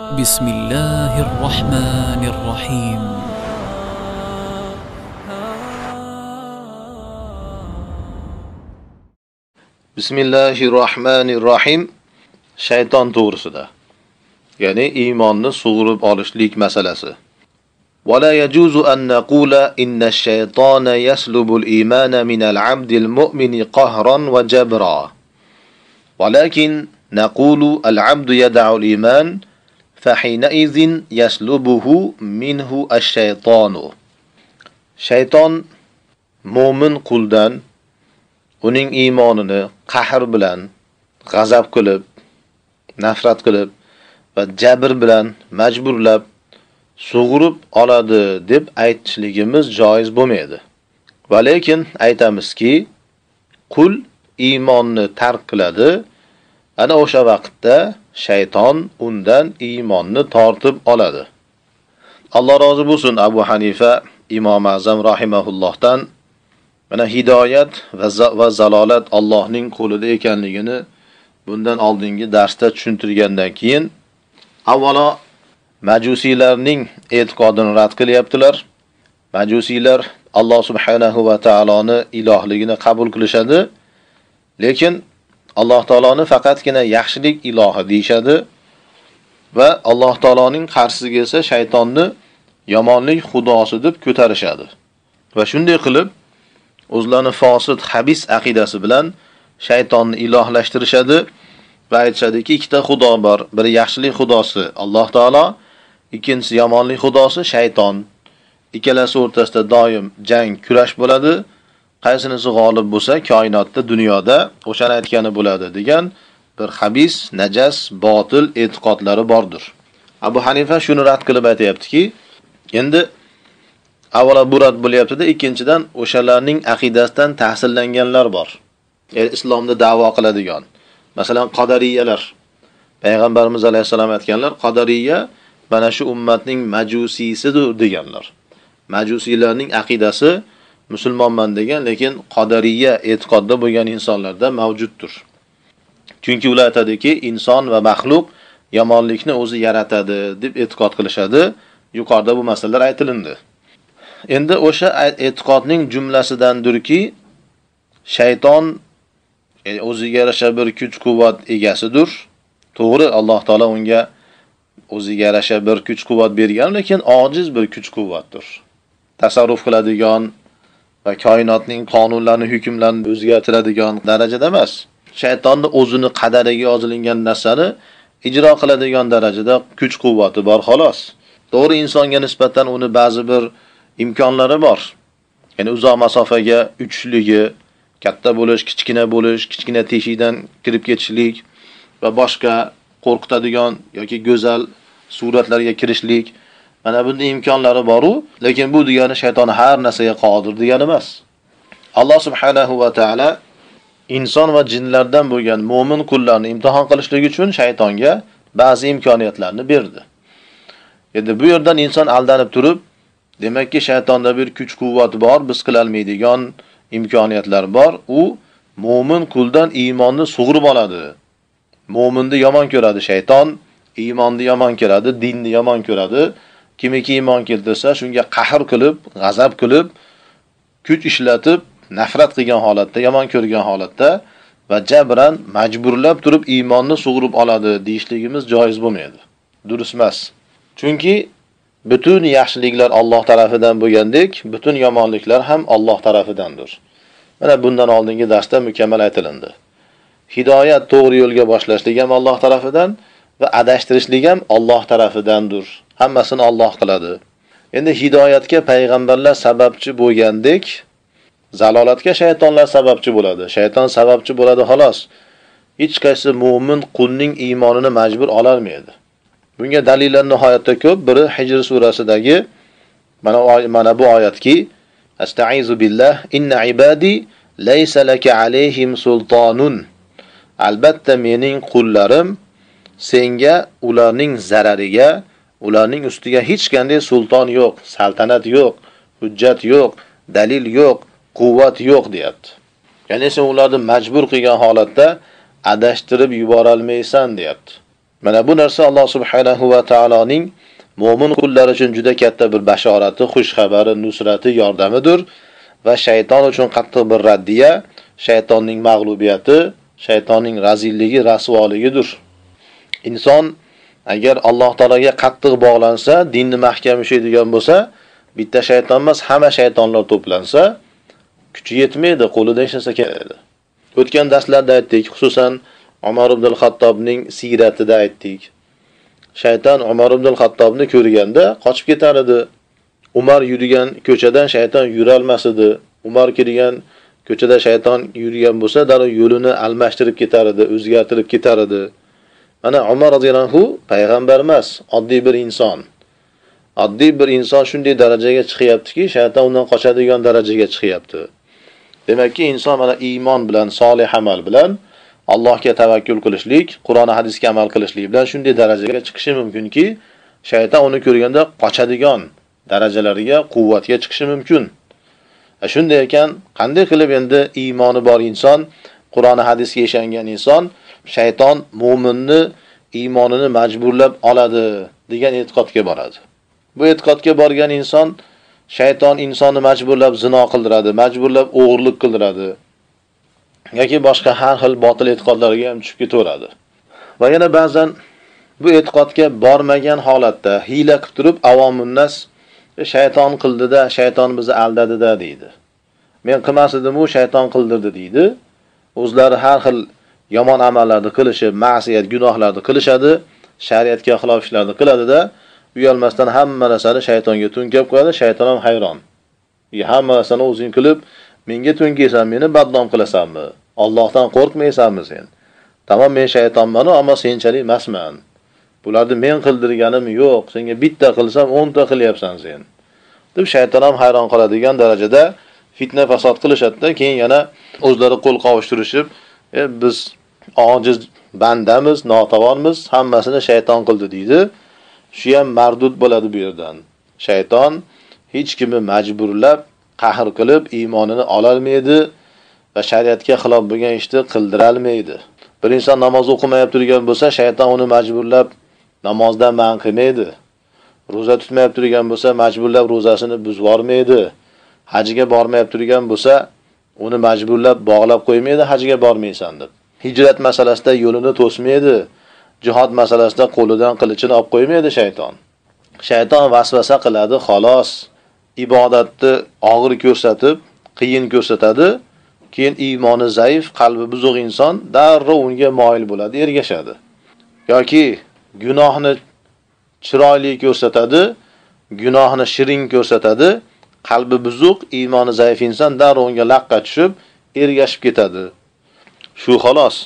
بسم الله الرحمن الرحيم. Bismillahirrahmanirrahim. Shayton to'g'risida. Ya'ni iymonni sug'urib olishlik masalasi. ولا يجوز أن نقول إن الشيطان يسلب الإيمان من العبد المؤمن قهرا وجبرا، ولكن نقول العبد يدع الإيمان فحينئذ يسلبه منه الشيطان. Shayton mo'min quldan uning iymonini qahr bilan, g'azab qilib, nafrat qilib va jabr bilan majburlab sug'urib oladi deb aytishligimiz joiz bo'lmaydi. Va lekin aytamizki, qul iymonni tark qiladi, ana o'sha vaqtda shayton undan iymonni tortib oladi. Alloh rozi bo'lsin Abu Hanifa Imom Azam rahimahullohdan mana hidoyat va zalolat Allohning qo'lida ekanligini bundan oldingi darsda tushuntirgandan keyin avvalo Majusiylarning e'tiqodini rad qilyaptilar. Majusiylar Alloh subhanahu va taoloni ilohligini qabul qilishadi, lekin Alloh taoloni faqatgina yaxshilik ilohi deyshadi va Alloh taoloning qarshisiga esa shaytonni yomonlik xudosi deb ko'tarishadi. Va shunday qilib o'zlarini fosid, habis aqidasi bilan shaytonni ilohlashtirishadi va aytishadiki, ikkita xudo bor. Biri yaxshilik xudosi Alloh taolo, ikkinchisi yomonlik xudosi shayton. Ikkalasi o'rtasida doim jang, kurash bo'ladi. Qaysinisi g'olib bo'lsa, koinotda, dunyoda o'shani aytgani bo'ladi degan bir habis, najas, botil e'tiqodlari bordir. Abu Hanifa shuni rad qilib aytayaptiki, endi avvalo bu rad bo'lyapti-da, ikkinchidan o'shalarning aqidasidan ta'sirlanganlar bor. Islomda da'vo qiladigan. Masalan, qadariyalar. Payg'ambarimiz alayhisalom aytganlar, qadariya mana shu ummatning majusisidir deganlar. Majusiylarning aqidasi musulmonman degan, lekin qadariya e'tiqodda bo'lgan insonlarda mavjuddir. Chunki ular aytadiki, inson va maxluq yomonlikni o'zi yaratadi deb e'tiqod qilishadi. Yuqorida bu masalalar aytilindi. Endi o'sha e'tiqodning jumlasidandirki, shayton o'ziga yarasha bir kuch-quvvat egasidir. To'g'ri, Alloh taolo unga o'ziga yarasha bir kuch-quvvat bergan, lekin ojiz bir kuch-quvvatdir. Tasarruf qiladigan va koinotning qonunlarini, hukmlarini o'zgartiradigan darajada emas. Shaytonning o'zini qadariga yozilingan narsani ijro qiladigan darajada kuch-quvvati bor xolos. To'g'ri, insonga nisbatan uni ba'zi bir imkonlari bor. Ya'ni uzoq masofaga uchishligi, katta bo'lish, kichkina teshikdan kirib ketishlik va boshqa qo'rqitadigan yoki go'zal suratlarga kirishlik, mana bunday imkonlari bor-u, lekin bu degani shayton har narsaga qodir degani emas. Alloh subhanahu va taolo inson va jinlardan bo'lgan mo'min qullarni imtihon qilishlik uchun shaytonga ba'zi imkoniyatlarni berdi. Endi bu yerdan inson aldanib turib, demakki shaytonda bir kuch-quvvat bor, biz qila olmaydigan imkoniyatlar bor. U mo'min quldan iymonni sug'urib oladi. Mo'minni yomon ko'radi shayton, iymonni yomon ko'radi, dinni yomon ko'radi. Kimiki iymon keltirsa, shunga qahr qilib, g'azab qilib, kuch ishlatib, nafrat qilgan holatda, yomon ko'rgan holatda va jabran majburlab turib iymonni sug'urib oladi deyishligimiz joiz bo'lmaydi. Durust emas. Chunki bütün yaxshiliklar Alloh tarafidan bo'lgandek, bütün yomonliklar ham Alloh tarafidandir. Mana bundan oldingi darsda mukammal aytilindi. Hidoyat, to'g'ri yo'lga boshlashlik ham Alloh tarafidan va adashtirishlik ham Alloh tarafidandir. Hammasini Alloh qiladi. Endi hidoyatga payg'ambarlar sababchi bo'lgandek, zalolatga shaytonlar sababchi bo'ladi. Shayton sababchi bo'ladi xolos. Hech qaysi mo'min qulning iymonini majbur ola olmaydi. Bunga dalillar nihoyatda ko'p. Biri Hijr surasidagi mana bu oyatki, Astaizu billah inna ibadi laysa laka alayhim sultanun. Albatta mening qullarim senga ularning zarariga, ularning ustiga hech qanday sulton yo'q, saltanat yo'q, hujjat yo'q, dalil yo'q, quvvat yo'q deyapti. Ya'ni sen ularni majbur qilgan holatda adashtirib yubora olmaysan deyapti. Mana bu narsa Alloh subhanahu va taoloning mu'min qullar uchun juda katta bir bashorati, xush xabari, nusrati, yordamidir va shayton uchun qattiq bir raddiya, shaytonning mag'lubiyati, shaytonning razilligi, rasvoligidir. Inson agar Alloh taolaga qattiq bog'lansa, dinni mahkam ushlaydigan bo'lsa, bitta shayton emas, hamma shaytonlar to'plansa, kuchi yetmaydi, qo'lida hech narsa keladi. O'tgan darslarda aytdik, xususan Umar ibn al-Xattobning siyratida aytdik. Shayton Umar ibn al-Xattobni ko'rganda qochib ketar edi. Umar yurgan ko'chadan shayton yura olmas edi. Umar kirgan ko'chada shayton yurgan bo'lsa, darrov yo'lini almashtirib ketar edi, o'zgartirib ketar edi. Mana Umar roziyallohu anhu payg'ambar emas, oddiy bir inson. Oddiy bir inson shunday darajaga chiqyaptiki, shayton undan qochadigan darajaga chiqyapti. Demakki, inson mana iymon bilan, solih amal bilan Allohga tavakkul qilishlik, Qur'on hadisga amal qilishlik bilan shunday darajaga chiqishi mumkinki, shayton uni ko'rganda qochadigan darajalarga, quvvatga chiqishi mumkin. Shunday ekan, qanday qilib endi iymoni bor inson, Qur'on hadisga ishongan inson shayton mu'minni iymonini majburlab oladi degan e'tiqodga boradi. Bu e'tiqodga borgan inson shayton insonni majburlab zino qildiradi, majburlab o'g'irlik qildiradi yoki boshqa har xil botil e'tiqodlarga ham tushib ketaveradi. Va yana ba'zan bu e'tiqodga bormagan holatda hiyla qilib turib avomunnas shayton qildida, shayton bizni aldadida deydi. Men qilmasdim, u shayton qildirdi deydi. O'zlari har xil yomon amallarni qilishib, ma'siyat, gunohlarni qilishadi, shariatga xilof ishlarni qiladi-da, uyalmasdan hamma narsani shaytonga to'nkab qo'yadi, shayton ham hayron. Hamma narsani o'zing qilib, menga to'nkaysan, meni badnom qilasanmi? Allohdan qo'rqmaysanmi sen? Tamam, men shaytonman, ammo senchalik emasman. Bularni men qildirganim yo'q. Senga bitta qilsam 10 ta qilyapsan sen. Deb shayton ham hayron qoladigan darajada fitna fasod qilishadi-da, keyin yana o'zlari qo'l qovushtirishib, biz ojiz bandamiz, notavonmiz, hammasini shayton qildi deydi. Shu ham mardud bo'ladi bu yerdan. Shayton hech kimni majburlab, qahr qilib iymonini ola olmaydi va shariatga xilof bo'lgan ishni qildira olmaydi. Bir inson namoz o'qimayib turgan bo'lsa, shayton uni majburlab namozdan man qilmaydi. Roza tutmayib turgan bo'lsa, majburlab rozasini buzib yormaydi. Hajga bormayib turgan bo'lsa, uni majburlab bog'lab qo'ymaydi, hajga bormaysan deb. Hijrat masalasida yo'lini to'smaydi. Jihad masalasida qo'lidan qilichini olib qo'ymaydi shayton. Shayton vasvasa qiladi, xolos. Ibodatni og'ir ko'rsatib, qiyin ko'rsatadi. Keyin iymoni zaif, qalbi buzuq inson darrov unga moyil bo'ladi, ergashadi. Yoki gunohni chiroyli ko'rsatadi, gunohni shirin ko'rsatadi, qalbi buzuq, iymoni zaif inson darrov unga laqqa tushib, ergashib ketadi. Shu xolos.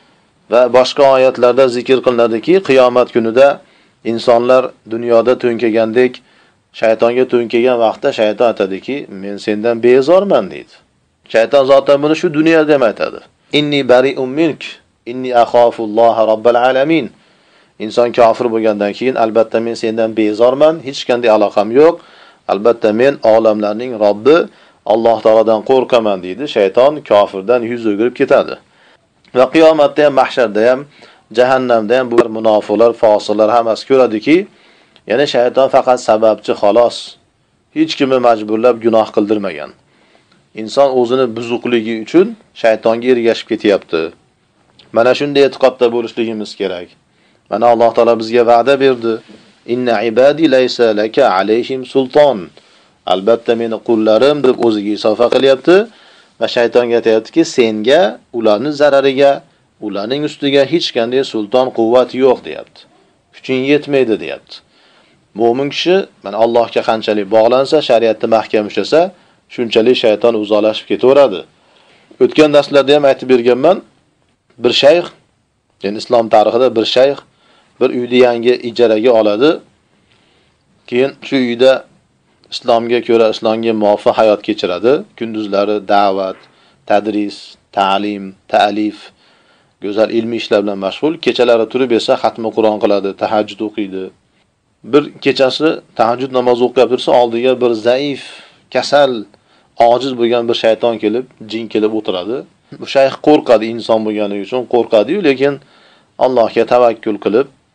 Va boshqa oyatlarda zikr qilinadiki, qiyomat kunida insonlar dunyoda to'nkagandek, shaytonga to'nkagan vaqtda shayton aytadiki, men sendan bezorman deydi. Shayton zotan buni shu dunyoda ham aytadi. Inni bari'un mink, inni akhafulloha robbil alamin. Inson kofir bo'lgandan keyin albatta men sendan bezorman, hech qanday aloqam yo'q. Albatta men olamlarning Robbi Alloh taoladan qo'rqaman deydi. Shayton kofirdan yuz o'girib ketadi. Va qiyomatda ham, mahsharda ham, jahannamda ham bu munofiqlar, fosiqlar hammasi ko'radiki, ya'ni shayton faqat sababchi xolos. Hech kimni majburlab gunoh qildirmagan. Inson o'zini buzuqligi uchun shaytonga ergashib ketyapti. Mana shunday e'tiqodda bo'lishligimiz kerak. Mana Alloh taolo bizga va'da berdi. Inna ibadi laysa laka alayhim sulton. Albatta meni qullarim deb o'ziga isofa qilyapti va shaytonga aytayaptiki, senga ularning zarariga, ularning ustiga hech qanday sulton quvvat yo'q deyapti. Kuching yetmaydi deyapti. Mo'min kishi mana Allohga qanchalik bog'lansa, shariatni mahkam ushlasa, shunchalik shayton uzoqlashib ketaveradi. O'tgan darslarda ham aytib berganman, bir shayx, ya'ni islom tarixida bir shayx bir uyni yangi ijaraga oladi. Keyin shu uyda islomga ko'ra, islomga muvofiq hayot kechiradi. Kunduzlari da'vat, tadris, ta'lim, ta'lif, go'zal ilmiy ishlar bilan mashg'ul. Kechalari turib esa xatmi Qur'on qiladi, tahajjud o'qiydi. Bir kechasi tahajjud namozi o'qib tursa, oldiga bir zaif, kasal, ojiz bo'lgan bir shayton kelib, jin kelib o'tiradi. Bu shayx qo'rqadi, inson bo'lgani uchun qo'rqadi-yu, lekin Allohga tavakkul qilib,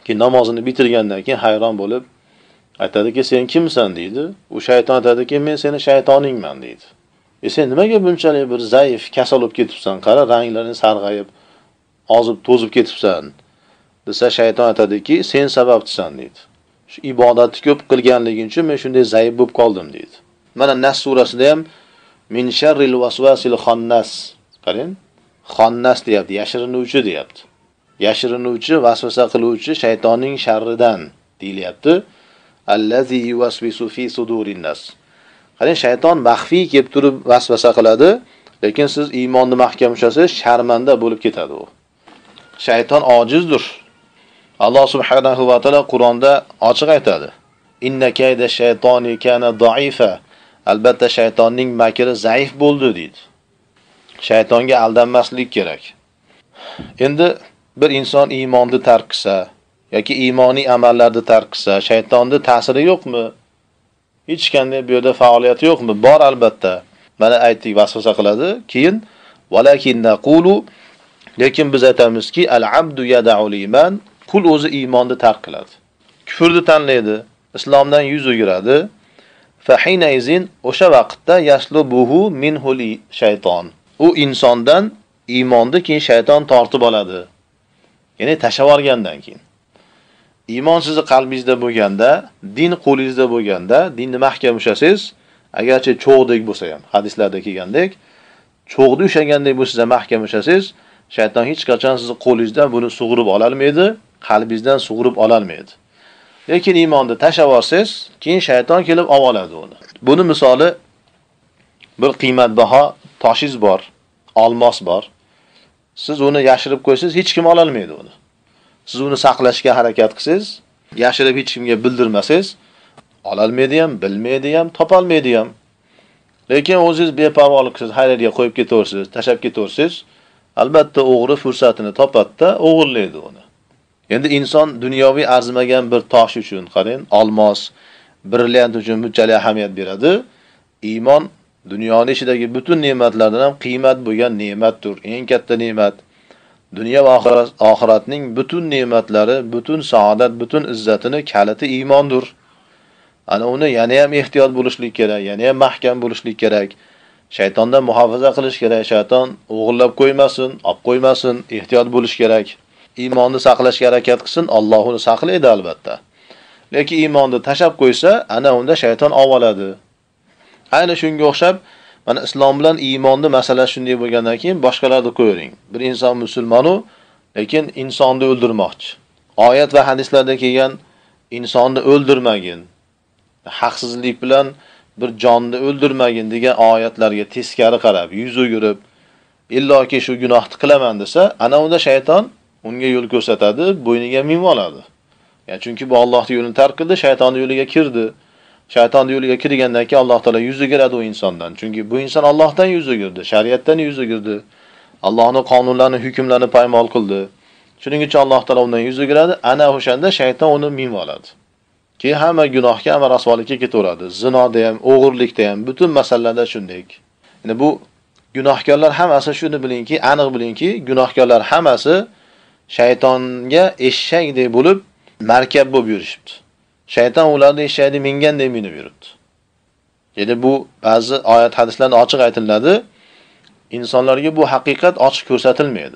Ki namozini bitirgandan keyin hayron bo'lib aytadiki, "Sen kimsan?" deydi. U shayton aytadiki, "Men seni shaytoningman" deydi. Sen nimaga bunchalik bir zaif, kasal bo'lib ketibsan? Qara, ranglaring sarg'ayib, ozib, to'zib ketibsan. Desa shayton aytadiki, "Sen sababchisan" deydi. Shu ibodatni ko'p qilganliging uchun men shunday zaif bo'lib qoldim deydi. Mana Nas surasida ham min sharril vasvasil xannas. Qarang, xannas deyapti, yashirinuvchi deyapti. Yashirinuvchi, vasvasa qiluvchi shaytonning sharridan deyilyapti. Allazi yuwaswisu fi sudurin nas. Qarang, shayton maxfiy kelib turib vasvasa qiladi, lekin siz iymonni mahkam ushlasangiz, sharmanda bo'lib ketadi u. Shayton ojizdir. Alloh subhanahu va taolo Qur'onda ochiq aytadi. Inna kayda shaytoni kana da'ifa. Albatta shaytonning makri zaif bo'ldi deydi. Shaytonga aldanmaslik kerak. Endi bir inson iymonni tark qilsa yoki iymoniy amallarni tark qilsa, shaytonning ta'siri yo'qmi? Hech qanday bu yerda faoliyati yo'qmi? Bor albatta. Mana aytdik, vasvasa qiladi. Keyin walakin naqulu, lekin biz aytamizki, al-abdu yad'ul iman, qul o'zi iymonni tark qiladi. Kufrni tanlaydi, islomdan yuz o'giradi. Fa hina izin, o'sha vaqtda yaslubuhu minhuli shayton. U insondan iymonni keyin shayton tortib oladi. Ya'ni tashlab olgandan keyin. Iymon sizni qalbingizda bo'lganda, din qo'lingizda bo'lganda, dinni mahkam ushlasangiz, agarchi cho'g'dek bo'lsa ham, hadislarda kelgandek, cho'g'da ushlagandek bo'lsa, mahkam ushlasangiz, shayton hech qachon sizni qo'lingizdan buni sug'urib ola olmaydi, qalbingizdan sug'urib ola olmaydi. Lekin iymonni tashlab olsangiz, keyin shayton kelib oladi uni. Buni misoli bir qiymatbaho toshingiz bor, olmos bor. Siz uni yashirib qo'ysangiz, hech kim ola olmaydi uni. Siz uni saqlashga harakat qilsangiz, yashirib hech kimga bildirmasangiz, ola olmaydi ham, bilmaydi ham, topa olmaydi ham. Lekin o'zingiz beparvolik qilsangiz, har yerga qo'yib ketaversangiz, tashab ketaversangiz, albatta o'g'ri fursatini topadi-da, o'g'irlaydi uni. Endi inson dunyoviy arzimagan bir tosh uchun, qarang, olmos, brilliant uchun bunchalik ahamiyat beradi. Iymon dunyoning ichidagi butun ne'matlardan ham qiymat bo'lgan ne'matdir, eng katta ne'mat. Dunyo va oxiratning butun ne'matlari, butun saodat, butun izzatini kaliti iymondir. Ana uni yana ham ehtiyot bo'lishlik kerak, yana ham mahkam bo'lishlik kerak. Shaytondan muhofaza qilish kerak. Shayton o'g'irlab qo'ymasin, olib qo'ymasin, ehtiyot bo'lish kerak. Iymonni saqlashga harakat qilsin, Alloh uni saqlaydi albatta. Lekin iymonni tashab qo'ysa, ana unda shayton oladi. Ayni shunga o'xshab, mana islom bilan iymonni masalasi shunday bo'lgandan keyin boshqalarni qo'ying. Bir inson musulmon-u, lekin insonni o'ldirmoqchi. Oyat va hadislarda kelgan insonni o'ldirmagin, haqsizlik bilan bir jonni o'ldirmagin degan oyatlarga teskari qarab, yuz o'girib, illoki shu gunohni qilaman desa, ana unda shayton unga yo'l ko'rsatadi, bo'yniga minib oladi. Ya'ni chunki bu Allohning yo'lini tark qildi, shaytonning yo'liga kirdi. Shaytonning yo'liga kirgandan keyin Alloh taolo yuz o'giradi u insondan. Chunki bu inson Allohdan yuz o'girdi, shariatdan yuz o'girdi. Allohning qonunlarini, hukmlarini paymol qildi. Shuning uchun Alloh taolo undan yuz o'giradi. Ana o'shanda shayton uni minib oladi. Keyin hamma gunohga, hamma rasvolikka ketaveradi. Zinoda ham, o'g'irlikda ham, butun masalalarda shunday. Ya'ni bu gunohkorlar hammasi shuni bilingki, aniq bilingki, gunohkorlar hammasi shaytonga eshakdek bo'lib, markab bo'lib yurishibdi. Shayton ularni eshakdek mingandek minib yuribdi. Ya'ni bu ba'zi oyat hadislarda ochiq aytiladi. İnsonlarga bu haqiqat ochiq ko'rsatilmaydi.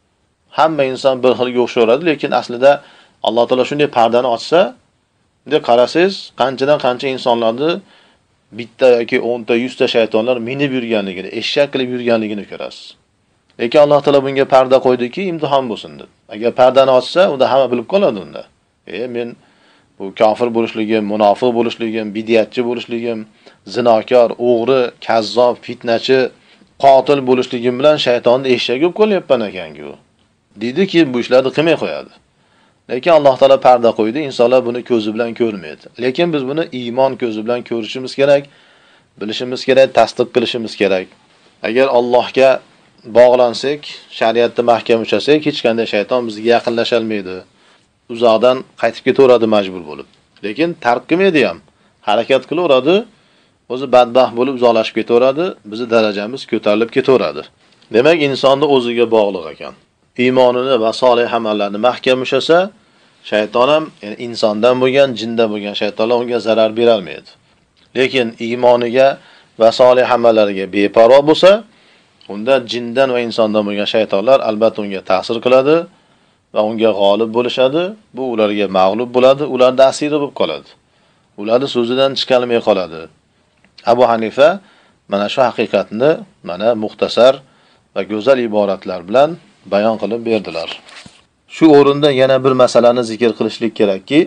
Hamma inson bir xilga o'xshaydi, lekin aslida Alloh taolo shunday pardani ochsa, bunday qarasangiz, qanchadan qancha insonlarni bitta yoki 10 ta, 100 ta shaytonlar minib yurganligini, eshak qilib yurganligini ko'rasiz. Lekin Alloh taolo bunga parda qo'ydiki, imtihon bo'lsin deb. Agar pardani ochsa, unda hamma bilib qoladi unda. Men bu kofir bo'lishligim, munofiq bo'lishligim, bid'atchi bo'lishligim, zinokor, o'g'ri, kazzob, fitnachi, qotil bo'lishligim bilan shaytonni eshak bo'lib qolyapman ekan-ku. Deydiki, bu ishlarni qilmay qo'yadi. Lekin Alloh taolo parda qo'ydi, insonlar buni ko'zi bilan ko'rmaydi. Lekin biz buni iymon ko'zi bilan ko'rishimiz kerak, bilishimiz kerak, tasdiq qilishimiz kerak. Agar Allohga bog'lansak, shariatni mahkam ushlasak, hech qanday shayton bizga yaqinlasha olmaydi. Uzoqdan qaytib ketaveradi majbur bo'lib. Lekin tark qilmaydi ham. Harakat qilaveradi, o'zi badbaxt bo'lib uzoqlashib ketaveradi, bizning darajamiz ko'tarilib ketaveradi. Demak, insonni o'ziga bog'liq ekan. Iymonini va solih amallarni mahkam ushlasa, Shayton ham, ya'ni insondan bo'lgan, jindan bo'lgan shaytonlar unga zarar bera olmaydi. Lekin iymoniga va solih amallariga beparvo bo'lsa, unda jindan va insondan bo'lgan shaytonlar albatta unga ta'sir qiladi va unga g'olib bo'lishadi. Bu ularga mag'lub bo'ladi, ularning asiri bo'lib qoladi. Ularning so'zidan chiqalmay qoladi. Abu Hanifa mana shu haqiqatni mana muxtasar va go'zal iboratlar bilan bayon qilib berdilar. Shu o'rinda yana bir masalani zikr qilishlik kerakki,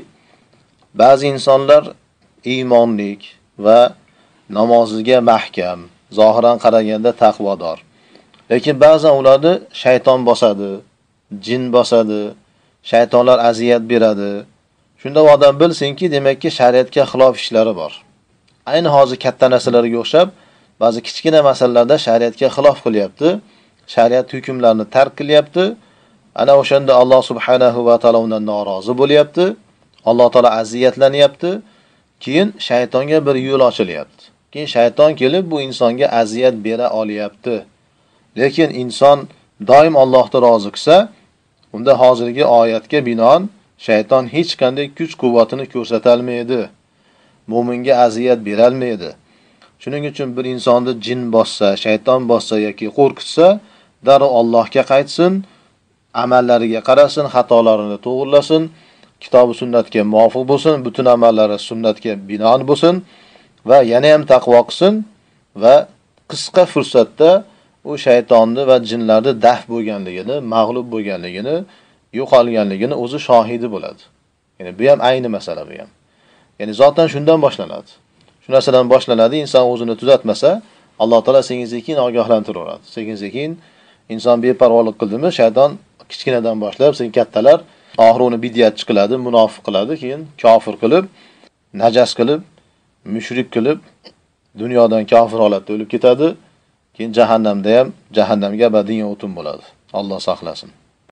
ba'zi insonlar iymonlik va namoziga mahkam, zohiran qaraganda taqvodor. Lekin ba'zan ularni shayton bosadi, jin bosadi, shaytonlar aziyat beradi. Shunda odam bilsinki, demakki shariatga xilof ishlari bor. Ayni hozir katta narsalarga o'xshab, ba'zi kichkina masalalarda shariatga xilof qilyapti, shariat hukmlarini tark qilyapti. Ana o'shanda Alloh subhanahu va taolo undan norozi bo'lyapti. Alloh taolo aziyatlanyapti. Keyin shaytonga bir yo'l ochilyapti. Keyin shayton kelib bu insonga aziyat bera olyapti. Lekin inson doim Allohni rozi qilsa, unda hozirgi oyatga binoan shayton hech qanday kuch-quvvatini ko'rsata olmaydi. Mo'minga aziyat bera olmaydi. Shuning uchun bir insonni jin bossa, shayton bossa yoki qo'rqitsa, darrov Allohga qaytsin, amallariga qarasin, xatolarini to'g'rilasin, kitob-u sunnatga muvofiq bo'lsin, butun amallari sunnatga binoan bo'lsin va yana ham taqvo qilsin va qisqa fursatda u shaytonni va jinlarni daf bo'lganligini, mag'lub bo'lganligini, yo'qolganligini o'zi shohidi bo'ladi. Ya'ni bu ham ayni masala bu ham. Ya'ni zotan shundan boshlanadi. Shu narsadan boshlanadi, inson o'zini tuzatmasa, Alloh taolo sekin-sekin ogohlantiraveradi. Sekin-sekin inson beparvolik qildimi, shayton kichkinadan boshlab, sen kattalar oxiri uni bid'atchi qiladi, munofiq qiladi, keyin kofir qilib, najas qilib, mushrik qilib, dunyodan kofir holatda o'lib ketadi. Keyin jahannamda ham jahannamga abadiy o'tin bo'ladi. Alloh saqlasin.